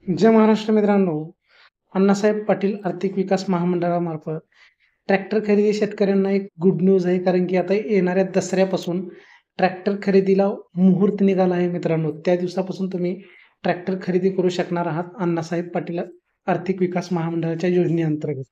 जय महाराष्ट्र मित्रांनो, अण्णासाहेब पाटील आर्थिक विकास महामंडळामार्फत ट्रॅक्टर खरेदी शेतकऱ्यांना एक गुड न्यूज आहे. कारण की आता येणाऱ्या दसऱ्यापासून ट्रॅक्टर खरेदीला मुहूर्त निघाला आहे मित्रांनो. त्या दिवसापासून तुम्ही ट्रॅक्टर खरेदी करू शकणार आहात अण्णासाहेब पाटील आर्थिक विकास महामंडळाच्या योजनेअंतर्गत.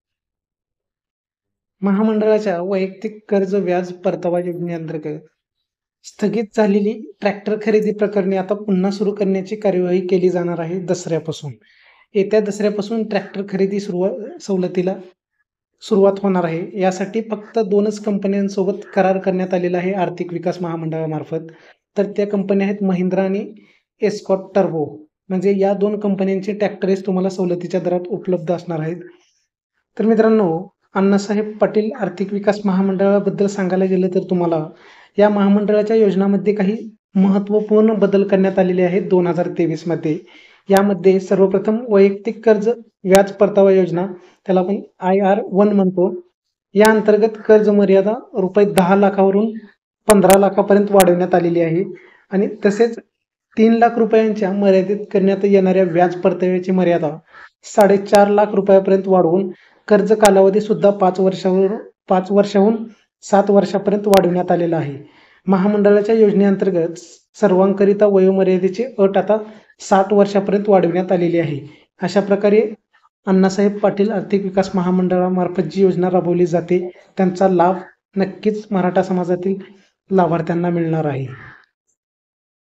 महामंडळाच्या वैयक्तिक कर्ज व्याज परतावा योजनेअंतर्गत स्थगित झालेली ट्रॅक्टर खरेदी प्रकरणे आता पुन्हा सुरू करण्याची कार्यवाही केली जाणार आहे दसऱ्यापासून. येत्या दसऱ्यापासून ट्रॅक्टर खरेदी सवलतीला सुरुवात होणार आहे. यासाठी फक्त 2च कंपन्यांसोबत करार करण्यात आलेला आहे आर्थिक विकास महामंडळामार्फत. तर त्या कंपन्या आहेत महिंद्रा आणि एस्कॉर्ट टर्बो. म्हणजे या 2 कंपन्यांचे ट्रॅक्टर्स तुम्हाला सवलतीच्या दरात उपलब्ध असणार आहेत. तर मित्रांनो, अण्णासाहेब पाटील आर्थिक विकास महामंडळाबद्दल सांगायला गेलं तर तुम्हाला या महामंडळाच्या योजनांमध्ये काही महत्त्वपूर्ण बदल करण्यात आलेले आहेत 2023 मध्ये. यामध्ये सर्वप्रथम वैयक्तिक कर्ज व्याज परतावा योजना, त्याला आपण IR1 म्हणतो. या अंतर्गत कर्ज मर्यादा ₹10 लाखावरून 15 लाखापर्यंत वाढवण्यात आलेली आहे आणि तसेच 3 लाख रुपयांच्या मर्यादित करण्यात येणाऱ्या व्याज परताव्याची मर्यादा 4.5 लाख रुपयापर्यंत वाढवून कर्ज कालावधी सुद्धा 5 वर्षाहून 7 वर्षापर्यंत वाढवण्यात आलेला आहे. महामंडळाच्या योजनेअंतर्गत सर्वांकरिता वयोमर्यादेची अट आता 60 वर्षापर्यंत वाढवण्यात आलेली आहे. अशा प्रकारे अण्णासाहेब पाटील आर्थिक विकास महामंडळामार्फत जी योजना राबवली जाते त्यांचा लाभ नक्कीच मराठा समाजातील लाभार्थ्यांना मिळणार आहे.